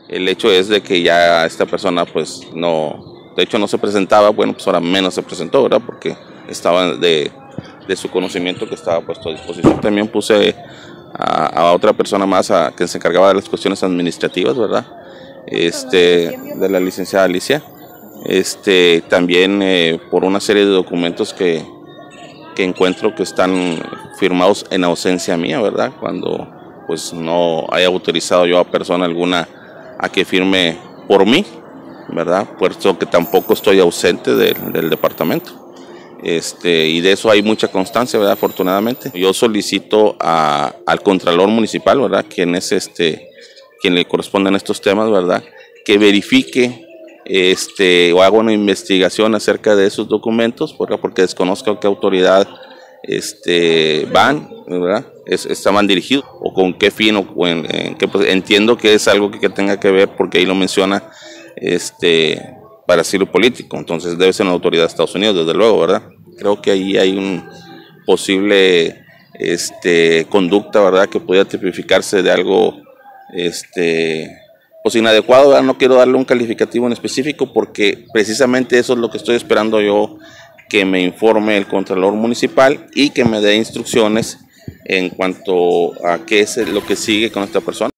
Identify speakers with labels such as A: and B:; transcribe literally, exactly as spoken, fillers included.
A: El hecho es de que ya esta persona pues no, de hecho no se presentaba, bueno, pues ahora menos se presentó, ¿verdad? Porque estaba de, de su conocimiento que estaba puesto a disposición. También puse a, a otra persona más a, que se encargaba de las cuestiones administrativas, ¿verdad? Este, de la licenciada Alicia. Este, también eh, por una serie de documentos que, que encuentro que están firmados en ausencia mía, ¿verdad? Cuando pues no haya autorizado yo a persona alguna a que firme por mí, ¿verdad? Puesto que tampoco estoy ausente de, del departamento. Este, y de eso hay mucha constancia, ¿verdad? Afortunadamente. Yo solicito a, al Contralor Municipal, ¿verdad? Quien es este, quien le corresponden estos temas, ¿verdad? Que verifique este, o haga una investigación acerca de esos documentos, ¿verdad? Porque desconozco a qué autoridad este, van, ¿verdad? Es, estaban dirigidos o con qué fin o en, en qué, pues, entiendo que es algo que, que tenga que ver porque ahí lo menciona este, para asilo político, entonces debe ser una autoridad de Estados Unidos, desde luego, ¿verdad? Creo que ahí hay un posible este, conducta, ¿verdad? Que pudiera tipificarse de algo este, pues inadecuado, ¿verdad? No quiero darle un calificativo en específico porque precisamente eso es lo que estoy esperando yo, que me informe el Contralor Municipal y que me dé instrucciones en cuanto a qué es lo que sigue con esta persona.